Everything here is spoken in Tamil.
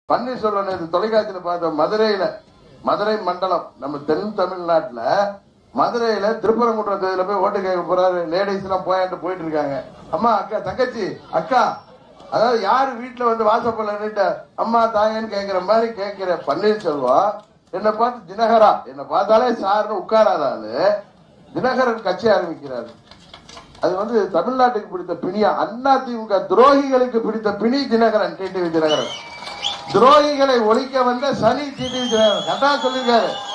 பன்னீர்செல்வம் தொலைக்காட்சியில பார்த்தோம். மதுரை மண்டலம் நம்ம தென் தமிழ்நாட்டுல மதுரையில திருப்பரங்குன்றம் தேதியில போய் ஓட்டு கேட்க போறாரு. லேடிஸ் எல்லாம் போயிட்டு இருக்காங்க. அம்மா அக்கா தங்கச்சி அக்கா, அதாவது யாரு வீட்டுல வாசப்பட அம்மா தாயன்னு கேட்கிற மாதிரி கேட்கிற பன்னீர்செல்வம் என்னை பார்த்து தினகரா, என்னை பார்த்தாலே சார்னு உட்காராதாலு தினகரன் கட்சி ஆரம்பிக்கிறாரு. அது தமிழ்நாட்டுக்கு பிடித்த பிணியா? அதிமுக துரோகிகளுக்கு பிடித்த பிணி தினகரன், டிடிவி தினகரன். துரோகிகளை ஒழிக்க வந்த சனி டிடிவி தினகரன். கரெக்டா சொல்லிருக்காரு.